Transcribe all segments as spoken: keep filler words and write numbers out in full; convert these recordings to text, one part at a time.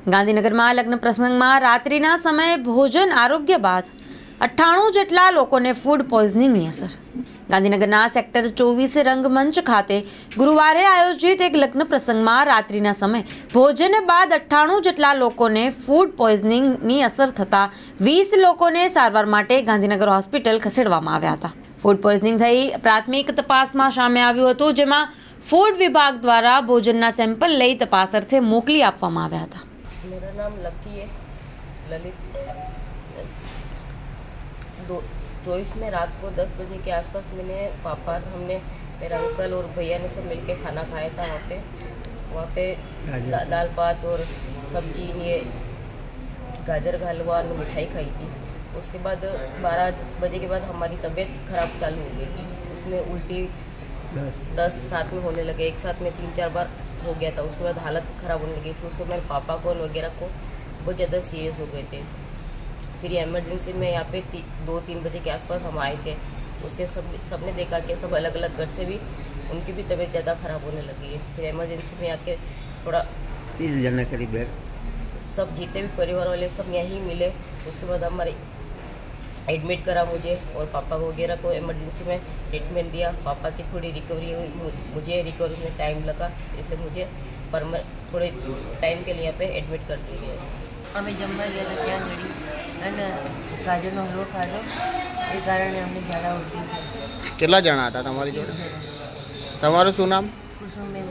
ગાંધીનગરમાં લગ્ન પ્રસંગમાં રાત્રિના સમયે ભોજન આરોગ્ય બાદ અઠ્ઠાણું જેટલા લોકોને ફૂડ પોઈઝનિંગની અસર. ગાંધીનગરના સેક્ટર ચોવીસ રંગમંચ ખાતે ગુરુવારે આયોજિત એક લગ્ન પ્રસંગમાં રાત્રિના સમયે ભોજન બાદ અઠ્ઠાણું જેટલા લોકોને ફૂડ પોઈઝનિંગની અસર થતાં વીસ લોકોને સારવાર માટે ગાંધીનગર હોસ્પિટલ ખસેડવામાં આવ્યા હતા. ફૂડ પોઈઝનિંગ થઈ પ્રાથમિક તપાસમાં સામે આવ્યું હતું, જેમાં ફૂડ વિભાગ દ્વારા ભોજનના સેમ્પલ લઈ તપાસ અર્થે મોકલી આપવામાં આવ્યા હતા. मेरा नाम लकी है, ललित. दो चौबीस में रात को दस बजे के आसपास मैंने पापा हमने मेरा अंकल और भैया ने सब मिलके खाना खाया था. वहाँ पे वहाँ पे दा, दाल भात और सब्जी, ये गाजर का हलवा और मिठाई खाई थी. उसके बाद बारह बजे के बाद हमारी तबीयत खराब चालू हो गई थी. उसमें उल्टी दस साथ में होने लगे, एक साथ में तीन चार बार हो गया था. उसके बाद हालत ख़राब होने लगी. फिर उसके मेरे पापा को वगैरह को बहुत ज़्यादा सीरियस हो गए थे. फिर एमरजेंसी में यहाँ पे ती, दो तीन बजे के आसपास हम आए थे. उसके सब सबने देखा कि सब अलग अलग घर से भी उनकी भी तबीयत ज़्यादा ख़राब होने लगी है. फिर एमरजेंसी में आके थोड़ा तीस जन करीब सब जितने भी परिवार वाले सब यहीं मिले. उसके बाद हमारे एडमिट करा मुझे और पापा वगैरह को एमरजेंसी में ट्रीटमेंट दिया. पापा की थोड़ी रिकवरी हुई, मुझे रिकवरी में टाइम लगा, इसलिए मुझे परम थोड़े टाइम के लिए यहाँ पे एडमिट कर दिया. અમે જમવા ગયા હતા ત્યાં ઘડી અને ગાજરનો હલવો ખાધો, એ કારણે અમને ઝાડા ઉલટી થઈ. કેટલા જણા હતા તમારી જોડે? તમારું શું નામ? કુસુમબેન.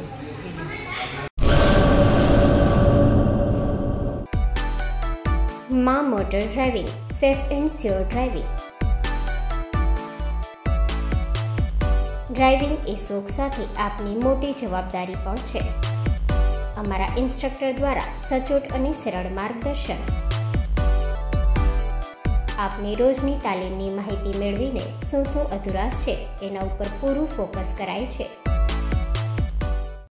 માં motor driving, safe and sure driving. Driving એ શોખ સાથે આપની મોટી જવાબદારી પણ છે. અમારા ઇન્સ્ટ્રક્ટર દ્વારા સચોટ અને સરળ માર્ગદર્શન. આપની રોજની તાલીમની માહિતી મેળવીને શું શું અધુરાશ છે એના ઉપર પૂરું ફોકસ કરાય છે.